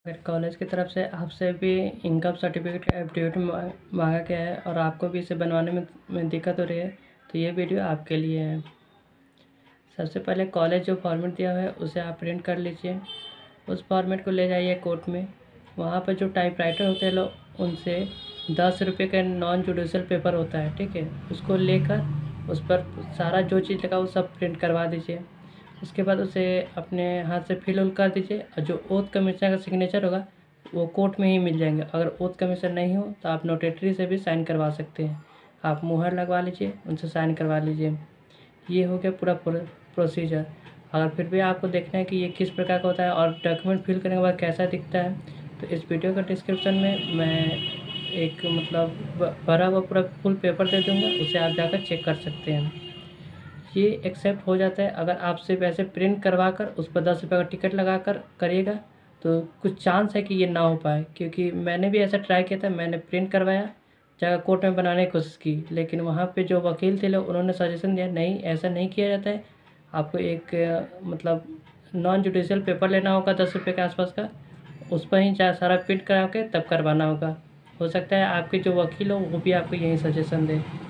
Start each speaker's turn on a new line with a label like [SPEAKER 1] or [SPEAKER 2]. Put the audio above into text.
[SPEAKER 1] अगर कॉलेज की तरफ से आपसे भी इनकम सर्टिफिकेट का एफिडेविट मांगा गया है और आपको भी इसे बनवाने में दिक्कत हो रही है तो ये वीडियो आपके लिए है। सबसे पहले कॉलेज जो फॉर्मेट दिया हुआ है उसे आप प्रिंट कर लीजिए। उस फॉर्मेट को ले जाइए कोर्ट में। वहाँ पर जो टाइपराइटर होते हैं लोग उनसे 10 रुपये का नॉन जुडिशियल पेपर होता है, ठीक है, उसको लेकर उस पर सारा जो चीज़ लगा वो सब प्रिंट करवा दीजिए। उसके बाद उसे अपने हाथ से फिल उल कर दीजिए और जो ओथ कमिश्नर का सिग्नेचर होगा वो कोर्ट में ही मिल जाएंगे। अगर ओथ कमिश्नर नहीं हो तो आप नोटेटरी से भी साइन करवा सकते हैं। आप मुहर लगवा लीजिए, उनसे साइन करवा लीजिए। ये हो गया पूरा प्रोसीजर। अगर फिर भी आपको देखना है कि ये किस प्रकार का होता है और डॉक्यूमेंट फिल करने के बाद कैसा दिखता है तो इस वीडियो का डिस्क्रिप्शन में मैं एक भरा हुआ पूरा फुल पेपर दे दूँगा, उसे आप जाकर चेक कर सकते हैं। ये एक्सेप्ट हो जाता है अगर आप सिर्फ ऐसे प्रिंट करवा कर उस पर 10 रुपये का टिकट लगा कर करिएगा तो कुछ चांस है कि ये ना हो पाए, क्योंकि मैंने भी ऐसा ट्राई किया था। मैंने प्रिंट करवाया, जाकर कोर्ट में बनाने की कोशिश की, लेकिन वहाँ पे जो वकील थे लोग उन्होंने सजेशन दिया नहीं ऐसा नहीं किया जाता है। आपको एक नॉन जुडिशियल पेपर लेना होगा 10 रुपये के आसपास का, उस पर ही सारा प्रिंट करा के तब करवाना होगा। हो सकता है आपके जो वकील हो वो भी आपको यही सजेशन दे।